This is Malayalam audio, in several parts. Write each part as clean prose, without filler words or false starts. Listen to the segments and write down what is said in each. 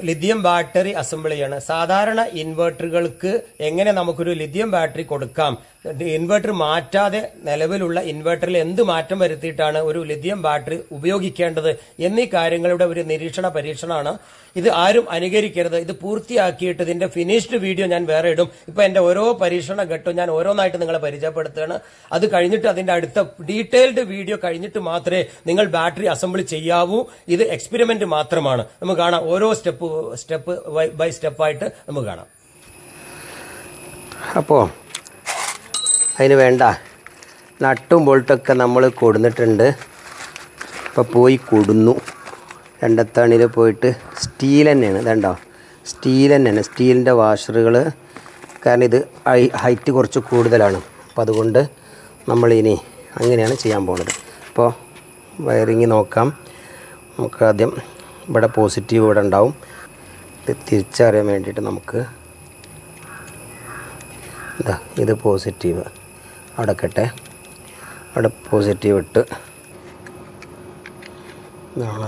ലിഥിയം ബാറ്ററി അസംബിൾ ചെയ്യാണ്. സാധാരണ ഇൻവെർട്ടറുകൾക്ക് എങ്ങനെ നമുക്കൊരു ലിഥിയം ബാറ്ററി കൊടുക്കാം, ഇൻവെർട്ടർ മാറ്റാതെ നിലവിലുള്ള ഇൻവെർട്ടറിൽ എന്ത് മാറ്റം വരുത്തിയിട്ടാണ് ഒരു ലിഥിയം ബാറ്ററി ഉപയോഗിക്കേണ്ടത് എന്നീ കാര്യങ്ങളുടെ ഒരു നിരീക്ഷണ പരീക്ഷണമാണ്. ഇത് ആരും അനുകരിക്കരുത്. ഇത് പൂർത്തിയാക്കിയിട്ട് ഇതിന്റെ ഫിനിഷ്ഡ് വീഡിയോ ഞാൻ വേറെ ഇടും. ഇപ്പൊ എന്റെ ഓരോ പരീക്ഷണ ഘട്ടവും ഞാൻ ഓരോന്നായിട്ട് നിങ്ങളെ പരിചയപ്പെടുത്തുകയാണ്. അത് കഴിഞ്ഞിട്ട് അതിന്റെ അടുത്ത ഡീറ്റെയിൽഡ് വീഡിയോ കഴിഞ്ഞിട്ട് മാത്രമേ നിങ്ങൾ ബാറ്ററി അസംബിൾ ചെയ്യാവൂ. ഇത് എക്സ്പെരിമെന്റ് മാത്രമാണ്. നമുക്ക് കാണാം, ഓരോ സ്റ്റെപ്പ് ബൈ സ്റ്റെപ്പായിട്ട് നമുക്ക് കാണാം. അപ്പോൾ അതിന് വേണ്ട നട്ടും ബോൾട്ടൊക്കെ നമ്മൾ കൊടുന്നിട്ടുണ്ട്. ഇപ്പോൾ പോയി കൊടുന്നു. രണ്ടത്താണിയിൽ പോയിട്ട് സ്റ്റീൽ തന്നെയാണ്, ഇതുണ്ടോ, സ്റ്റീൽ തന്നെയാണ്, സ്റ്റീലിൻ്റെ വാഷറുകൾ. കാരണം ഇത് ഹൈറ്റ് കുറച്ച് കൂടുതലാണ്. അപ്പോൾ അതുകൊണ്ട് നമ്മളിനി അങ്ങനെയാണ് ചെയ്യാൻ പോകുന്നത്. അപ്പോൾ വയറിങ് നോക്കാം. നമുക്ക് ആദ്യം ഇവിടെ പോസിറ്റീവ് ഇവിടെ ഉണ്ടാവും. ഇത് തിരിച്ചറിയാൻ വേണ്ടിയിട്ട് നമുക്ക് ഇതാ ഇത് പോസിറ്റീവ് അവിടെ കട്ടെ, അവിടെ പോസിറ്റീവ് ഇട്ട് ഇതാണ്.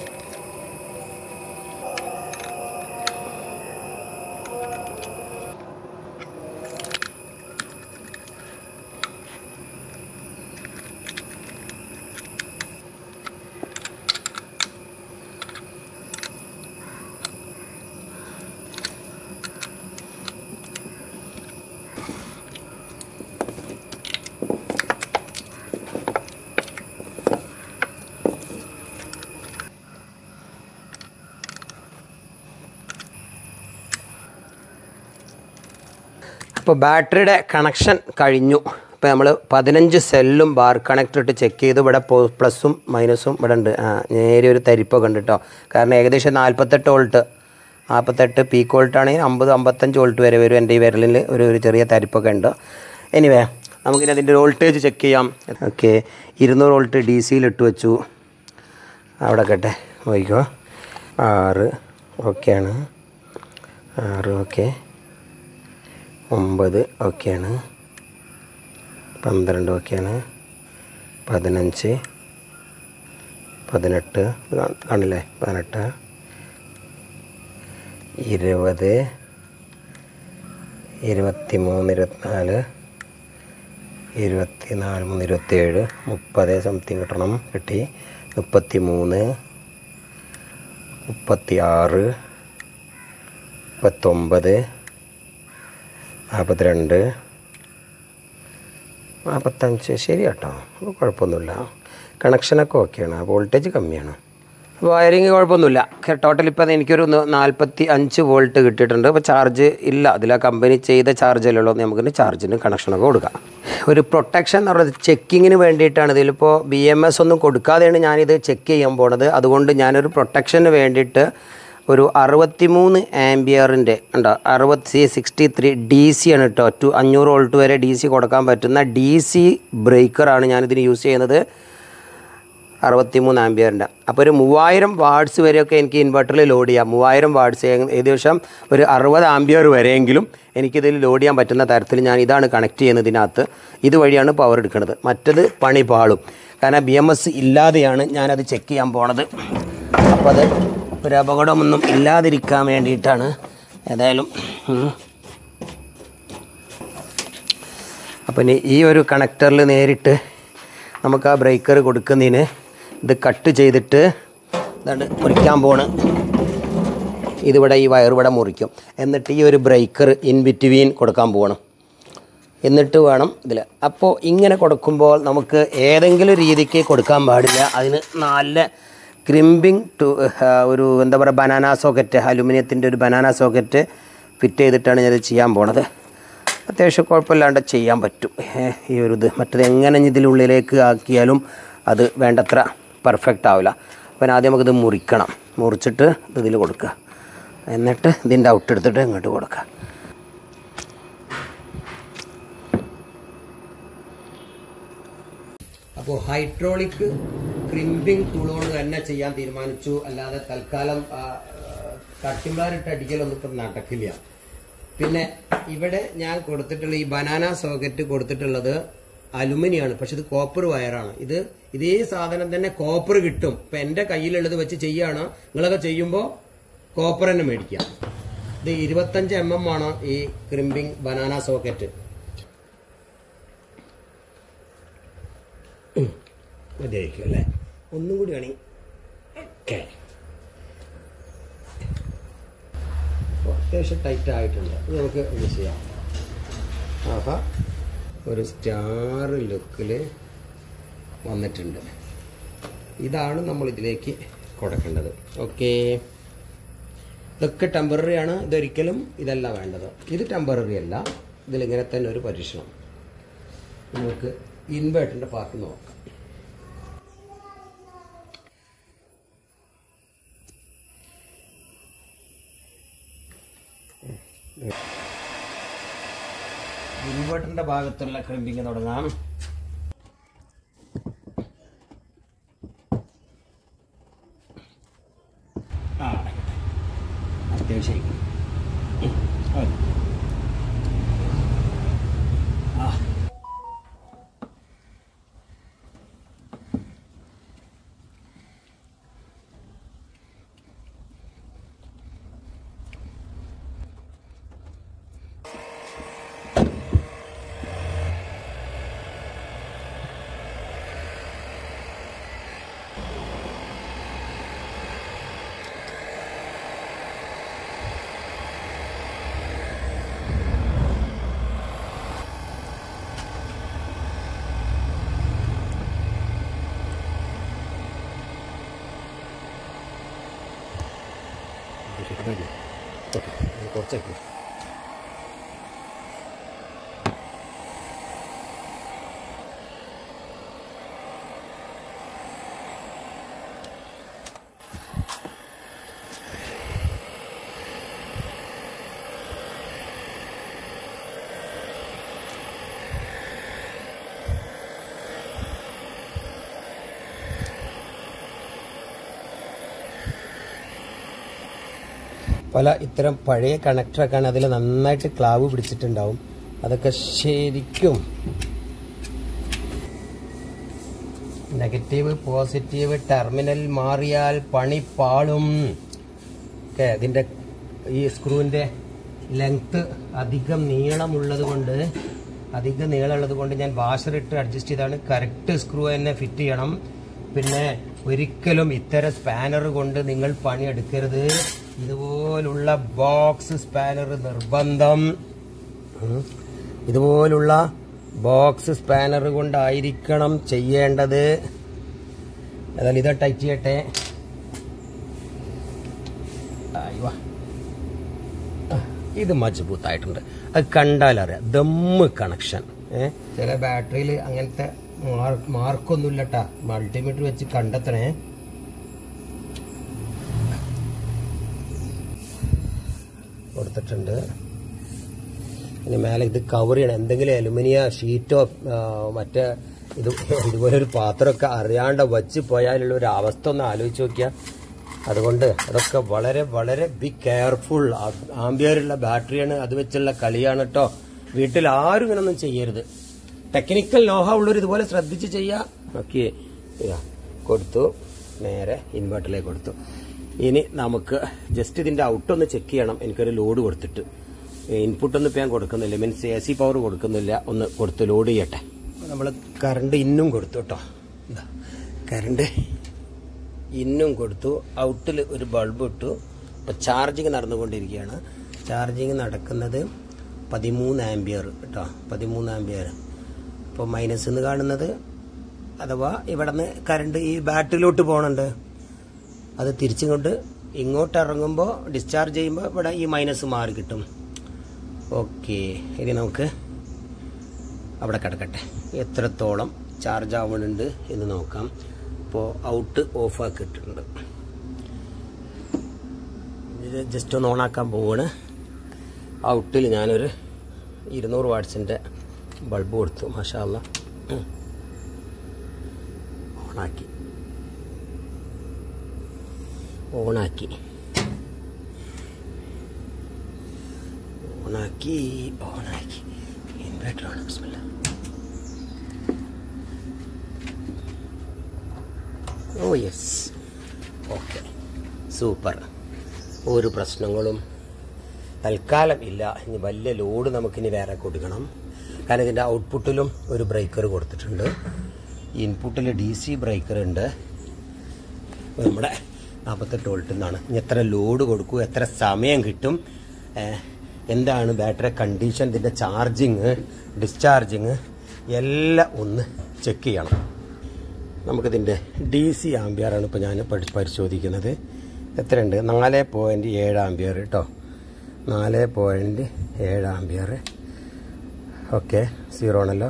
ഇപ്പോൾ ബാറ്ററിയുടെ കണക്ഷൻ കഴിഞ്ഞു. ഇപ്പോൾ നമ്മൾ 15 സെല്ലും ബാർ കണക്ടർ ഇട്ട് ചെക്ക് ചെയ്തു. ഇവിടെ പ്ലസും മൈനസും ഇവിടെ ഉണ്ട്. നേരെ ഒരു തരിപ്പൊക്കെ ഉണ്ട് കേട്ടോ. കാരണം ഏകദേശം 48 വോൾട്ട്, 48 പീക്ക് വോൾട്ട് ആണെങ്കിൽ 50-55 വോൾട്ട് വരെ വരും. എൻ്റെ ഈ വിരലിൽ ഒരു ചെറിയ തരിപ്പൊക്കെ ഉണ്ട്. എനിവേ നമുക്കിനി അതിൻ്റെ വോൾട്ടേജ് ചെക്ക് ചെയ്യാം. ഓക്കെ, 200 വോൾട്ട് ഡി സിയിൽ ഇട്ട് വെച്ചു. അവിടെ കേട്ടെ നോക്കിക്കോ. 6 ഓക്കെയാണ്, 6 ഓക്കെ, 9 ഓക്കെയാണ്, 12 ഓക്കെയാണ്, 15, 18 കാണില്ലേ, 18, 20, 23, 24, 24, 27, 30 സംതിങ് കിട്ടണം. കിട്ടി. 33, 36, 39, 42, 45 ശരി കേട്ടോ. കുഴപ്പമൊന്നുമില്ല. കണക്ഷനൊക്കെ ഓക്കെയാണ്. വോൾട്ടേജ് കമ്മിയാണ്. വയറിങ് കുഴപ്പമൊന്നുമില്ല. ടോട്ടൽ ഇപ്പോൾ എനിക്കൊരു 45 വോൾട്ട് കിട്ടിയിട്ടുണ്ട്. അപ്പോൾ ചാർജ് ഇല്ല, അതിൽ ആ കമ്പനി ചെയ്ത ചാർജല്ലോ. നമുക്കിന് ചാർജിന് കണക്ഷനൊക്കെ കൊടുക്കാം. ഒരു പ്രൊട്ടക്ഷൻ എന്ന് പറയുന്നത് ചെക്കിങ്ങിന് വേണ്ടിയിട്ടാണ്. ഇതിലിപ്പോൾ BMS ഒന്നും കൊടുക്കാതെയാണ് ഞാനിത് ചെക്ക് ചെയ്യാൻ പോണത്. അതുകൊണ്ട് ഞാനൊരു പ്രൊട്ടക്ഷന് വേണ്ടിയിട്ട് ഒരു 63 ആംപിയറിൻ്റെ ഉണ്ടോ, 63 DC ആണ് കേട്ടോ. 500 വോൾട്ട് വരെ DC കൊടുക്കാൻ പറ്റുന്ന DC ബ്രേക്കറാണ് ഞാനിതിന് യൂസ് ചെയ്യുന്നത്. 63 ആംപിയറിൻ്റെ. അപ്പോൾ ഒരു 3000 വാട്ട്സ് വരെയൊക്കെ എനിക്ക് ഇൻവെർട്ടറിൽ ലോഡ് ചെയ്യാം. 3000 വാട്ട്സ് ഏകദേശം ഒരു 60 ആംപിയർ വരെയെങ്കിലും എനിക്കിതിൽ ലോഡ് ചെയ്യാൻ പറ്റുന്ന തരത്തിൽ ഞാൻ ഇതാണ് കണക്ട് ചെയ്യുന്നതിനകത്ത്. ഇതുവഴിയാണ് പവർ എടുക്കുന്നത്. മറ്റത് പണി പാളും. കാരണം BMS ഇല്ലാതെയാണ് ഞാനത് ചെക്ക് ചെയ്യാൻ പോണത്. അപ്പോൾ അത് ഒരു അപകടമൊന്നും ഇല്ലാതിരിക്കാൻ വേണ്ടിയിട്ടാണ്. ഏതായാലും അപ്പം ഈ ഒരു കണക്ടറിൽ നേരിട്ട് നമുക്ക് ആ ബ്രേക്കർ കൊടുക്കുന്നതിന് ഇത് കട്ട് ചെയ്തിട്ട് ഇതാണ് മുറിക്കാൻ പോണ്. ഇതിവിടെ ഈ വയർ ഇവിടെ മുറിക്കും. എന്നിട്ട് ഈ ഒരു ബ്രേക്കർ ഇൻ ബിറ്റ്വീൻ കൊടുക്കാൻ പോകണം. എന്നിട്ട് വേണം ഇതിൽ. അപ്പോൾ ഇങ്ങനെ കൊടുക്കുമ്പോൾ നമുക്ക് ഏതെങ്കിലും രീതിക്ക് കൊടുക്കാൻ പാടില്ല. അതിന് നല്ല ക്രിമ്പിങ് ഒരു എന്താ പറയുക ബനാന സോക്കറ്റ്, അലുമിനിയത്തിൻ്റെ ഒരു ബനാന സോക്കറ്റ് ഫിറ്റ് ചെയ്തിട്ടാണ് ഞാനിത് ചെയ്യാൻ പോണത്. അത്യാവശ്യം കുഴപ്പമില്ലാണ്ട് ചെയ്യാൻ പറ്റും ഈ ഒരു ഇത്. മറ്റത് എങ്ങനെ ഇതിനുള്ളിലേക്ക് ആക്കിയാലും അത് വേണ്ടത്ര പെർഫെക്റ്റ് ആവില്ല. അപ്പം ആദ്യം നമുക്കിത് മുറിക്കണം. മുറിച്ചിട്ട് ഇതിൽ കൊടുക്കുക. എന്നിട്ട് ഇതിൻ്റെ ഔട്ട് എടുത്തിട്ട് ഇങ്ങോട്ട് കൊടുക്കുക. അപ്പോൾ ഹൈഡ്രോളിക് ക്രിമ്പിംഗ് ടൂളോട് തന്നെ ചെയ്യാൻ തീരുമാനിച്ചു. അല്ലാതെ തൽക്കാലം കട്ടിമ്പാറിട്ട് അടിക്കലൊന്നും ഇപ്പം നടക്കില്ല. പിന്നെ ഇവിടെ ഞാൻ കൊടുത്തിട്ടുള്ള ഈ ബനാന സോക്കറ്റ് കൊടുത്തിട്ടുള്ളത് അലുമിനിയാണ്. പക്ഷെ ഇത് കോപ്പർ വയറാണ്. ഇതേ സാധനം തന്നെ കോപ്പർ കിട്ടും. ഇപ്പം എൻ്റെ കയ്യിലുള്ളത് വെച്ച് ചെയ്യുകയാണ്. നിങ്ങളൊക്കെ ചെയ്യുമ്പോൾ കോപ്പർ തന്നെ മേടിക്കാം. ഇത് 25 mm ആണ് ഈ ക്രിമ്പിംഗ് ബനാന സോക്കറ്റ്. മതിയായിരിക്കും അല്ലേ? ഒന്നും കൂടി വേണി. ഓക്കെ, അത്യാവശ്യം ടൈറ്റ് ആയിട്ടുണ്ട്. ഇത് നമുക്ക് ഇത് ചെയ്യാം. ആഹാ, ഒരു സ്റ്റാർ ലുക്കിൽ വന്നിട്ടുണ്ട്. ഇതാണ് നമ്മൾ ഇതിലേക്ക് കൊടുക്കേണ്ടത്. ഓക്കെ, ഇതൊക്കെ ടെമ്പററി ആണ്. ഇതൊരിക്കലും ഇതല്ല വേണ്ടത്. ഇത് ടെമ്പററി അല്ല. ഇതിലിങ്ങനെ തന്നെ ഒരു പരീക്ഷണം. നമുക്ക് ഇൻവേർട്ടറിൻ്റെ പാർട്ട് നോക്കാം. ഇൻവേർട്ടറിൻ്റെ ഭാഗത്തുള്ള ക്രിമ്പിങ് തുടങ്ങാം. അത്യാവശ്യം കുറച്ചേക്ക്. പല ഇത്തരം പഴയ കണക്ടറൊക്കെയാണ്. അതിൽ നന്നായിട്ട് ക്ലാവ് പിടിച്ചിട്ടുണ്ടാവും. അതൊക്കെ ശരിക്കും നെഗറ്റീവ് പോസിറ്റീവ് ടെർമിനൽ മാറിയാൽ പണി പാളും. ഓക്കെ, അതിൻ്റെ ഈ സ്ക്രൂവിൻ്റെ ലെങ്ത്ത് അധികം നീളമുള്ളത് കൊണ്ട് ഞാൻ വാഷറിട്ട് അഡ്ജസ്റ്റ് ചെയ്താണ്. കറക്റ്റ് സ്ക്രൂ തന്നെ ഫിറ്റ് ചെയ്യണം. പിന്നെ ഒരിക്കലും ഇത്തരം സ്പാനർ കൊണ്ട് നിങ്ങൾ പണിയെടുക്കരുത്. ഇതുപോലുള്ള ബോക്സ് സ്പാനർ നിർബന്ധം. ഇതുപോലുള്ള ബോക്സ് സ്പാനർ കൊണ്ടായിരിക്കണം ചെയ്യേണ്ടത്. അതായത് ഇത് ടൈറ്റ് ചെയ്യട്ടെ. ഇത് മജബൂത്തായിട്ടുണ്ട്. അത് കണ്ടാലറിയാം. ദമ്മ് കണക്ഷൻ. ചില ബാറ്ററിയിൽ അങ്ങനത്തെ മാർക്കൊന്നുമില്ല കേട്ടാ. മൾട്ടിമീറ്റർ വെച്ച് കണ്ടെത്തണേ. കൊടുത്തിട്ടുണ്ട്. ഇനി മേലെ ഇത് കവർ ചെയ്യണം. എന്തെങ്കിലും അലുമിനിയ ഷീറ്റോ മറ്റേ ഇതുപോലെ ഒരു പാത്രമൊക്കെ അറിയാണ്ട് വച്ച് പോയാലുള്ള ഒരു അവസ്ഥ ഒന്ന് ആലോചിച്ച് നോക്കിയാൽ. അതുകൊണ്ട് അതൊക്കെ വളരെ വളരെ ബി കെയർഫുൾ. ആംബിയറുള്ള ബാറ്ററിയാണ്. അത് വെച്ചുള്ള കളിയാണ് കേട്ടോ. വീട്ടിൽ ആരും ഇങ്ങനൊന്നും ചെയ്യരുത്. ടെക്നിക്കൽ നോഹ ഉള്ളവർ ഇതുപോലെ ശ്രദ്ധിച്ച് ചെയ്യാം. ഓക്കെ, കൊടുത്തു. നേരെ ഇൻവെർട്ടറിലേക്ക് കൊടുത്തു. ഇനി നമുക്ക് ജസ്റ്റ് ഇതിന്റെ ഔട്ടൊന്ന് ചെക്ക് ചെയ്യണം. എനിക്കൊരു ലോഡ് കൊടുത്തിട്ട് ഇൻപുട്ടൊന്നും ഇപ്പം ഞാൻ കൊടുക്കുന്നില്ല. മീൻസ് AC പവർ കൊടുക്കുന്നില്ല. ഒന്ന് കൊടുത്ത് ലോഡ് ചെയ്യട്ടെ. നമ്മൾ കറണ്ട് ഇന്നും കൊടുത്തു കേട്ടോ. കറണ്ട് ഇന്നും കൊടുത്തു. ഔട്ടിൽ ഒരു ബൾബ് ഇട്ടു. ഇപ്പം ചാർജിങ് നടന്നുകൊണ്ടിരിക്കുകയാണ്. ചാർജിങ് നടക്കുന്നത് 13 ആംപിയർ കേട്ടോ. 13 ആംപിയർ. ഇപ്പോൾ മൈനസ് എന്ന് കാണുന്നത്, അഥവാ ഇവിടെ നിന്ന് കറണ്ട് ഈ ബാറ്ററിയിലോട്ട് പോകുന്നുണ്ട്. അത് തിരിച്ചുകൊണ്ട് ഇങ്ങോട്ട് ഇറങ്ങുമ്പോൾ ഡിസ്ചാർജ് ചെയ്യുമ്പോൾ ഇവിടെ ഈ മൈനസ് മാറി കിട്ടും. ഓക്കെ, ഇനി നമുക്ക് അവിടെ കിടക്കട്ടെ. എത്രത്തോളം ചാർജ് ആവുന്നുണ്ട് എന്ന് നോക്കാം. ഇപ്പോൾ ഔട്ട് ഓഫ് ആക്കിയിട്ടുണ്ട്. ഇത് ജസ്റ്റ് ഒന്ന് ഓണാക്കാൻ പോവാണ്. ഔട്ടിൽ ഞാനൊരു 200 വാട്ട്സിൻ്റെ ബൾബ് കൊടുത്തു. മാഷാ അല്ലാ. ഓണാക്കി ഇൻവെർട്ടറാണ്. ബിസ്മില്ലാ. Oh yes, okay, super. ഒരു പ്രശ്നങ്ങളും തൽക്കാലം ഇല്ല. ഇനി വലിയ ലോഡ് നമുക്കിനി വേറെ കൊടുക്കണം. കാരണം ഇതിൻ്റെ ഔട്ട്പുട്ടിലും ഒരു ബ്രേക്കർ കൊടുത്തിട്ടുണ്ട്, ഇൻപുട്ടിൽ DC ബ്രേക്കർ ഉണ്ട്. നമ്മുടെ 48 വോൾട്ടിൽ നിന്നാണ്. ഇനി എത്ര ലോഡ് കൊടുക്കൂ, എത്ര സമയം കിട്ടും, എന്താണ് ബാറ്ററി കണ്ടീഷൻ, ഇതിൻ്റെ ചാർജിങ് ഡിസ്ചാർജിങ് എല്ലാം ഒന്ന് ചെക്ക് ചെയ്യണം. നമുക്കിതിൻ്റെ DC ആംബിയറാണ് ഇപ്പോൾ ഞാൻ പരിശോധിക്കുന്നത്. എത്രയുണ്ട്? 4.7 ആംബിയർ കേട്ടോ, 4.7 ആംബിയർ. ഓക്കെ, 0 ആണല്ലോ.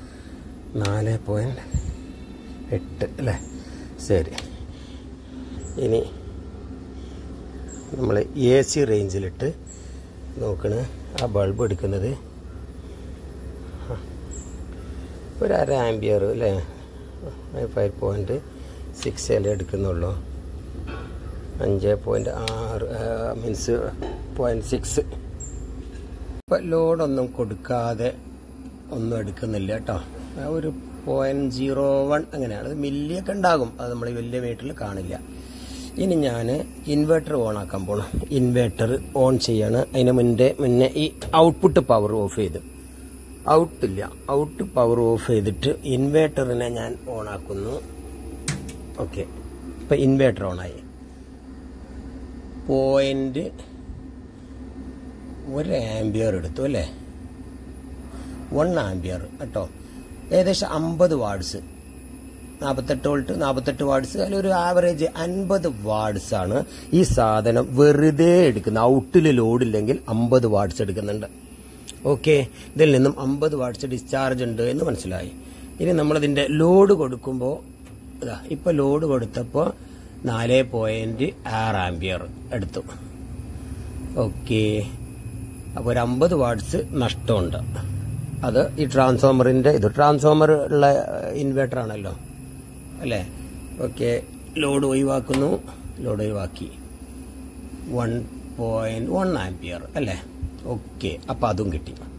4.8 അല്ലേ? ശരി. ഇനി നമ്മൾ AC റേഞ്ചിലിട്ട് നോക്കണ ആ ബൾബ് എടുക്കുന്നത് ഒരു 1/2 ആംബിയർ അല്ലേ, 5.6 എടുക്കുന്നുള്ളൂ. 5.6 മീൻസ് 0.6. ഇപ്പം ലോഡൊന്നും കൊടുക്കാതെ ഒന്നും എടുക്കുന്നില്ല കേട്ടോ. ഒരു 0.01 അങ്ങനെയാണ്. അത് മില്ലിയൊക്കെ ഉണ്ടാകും, അത് നമ്മൾ വലിയ മീറ്ററിൽ കാണില്ല. ഇനി ഞാൻ ഇൻവെർട്ടർ ഓൺ ആക്കാൻ പോകണം. ഇൻവെർട്ടർ ഓൺ ചെയ്യാണ്. അതിന് മുന്നേ ഈ ഔട്ട്പുട്ട് പവർ ഓഫ് ചെയ്ത്, ഔട്ട് പവർ ഓഫ് ചെയ്തിട്ട് ഇൻവെർട്ടറിനെ ഞാൻ ഓൺ ആക്കുന്നു. ഓക്കെ, ഇപ്പം ഇൻവെർട്ടർ ഓണായി. 1 ആംബിയർ എടുത്തു അല്ലേ, 1 ആംബിയർ കേട്ടോ. ഏകദേശം 50 വാട്ട്സ്, 48 വോൾട്ട് 48 വാട്ട്സ്, അതിലൊരു ആവറേജ് 50 വാട്ട്സ് ആണ് ഈ സാധനം വെറുതെ എടുക്കുന്നത്. ഔട്ടിൽ ലോഡില്ലെങ്കിൽ 50 വാട്ട്സ് എടുക്കുന്നുണ്ട്. ഓക്കെ, ഇതിൽ നിന്നും 50 വാട്ട്സ് ഡിസ്ചാർജ് ഉണ്ട് എന്ന് മനസ്സിലായി. ഇനി നമ്മളിതിൻ്റെ ലോഡ് കൊടുക്കുമ്പോൾ ഇപ്പം ലോഡ് കൊടുത്തപ്പോൾ 4.6 ആംബിയർ എടുത്തു. ഓക്കെ, അപ്പോൾ ഒരു 50 വാട്ട്സ് നഷ്ടമുണ്ട്. അത് ഈ ട്രാൻസ്ഫോമറിൻ്റെ ട്രാൻസ്ഫോമർ ഉള്ള ഇൻവെർട്ടർ ആണല്ലോ അല്ലേ. ഓക്കെ, ലോഡ് ഒഴിവാക്കുന്നു, ലോഡ് ഒഴിവാക്കി 1.1 ആംപിയർ അല്ലേ. ഓക്കെ, അപ്പം അതും കിട്ടി.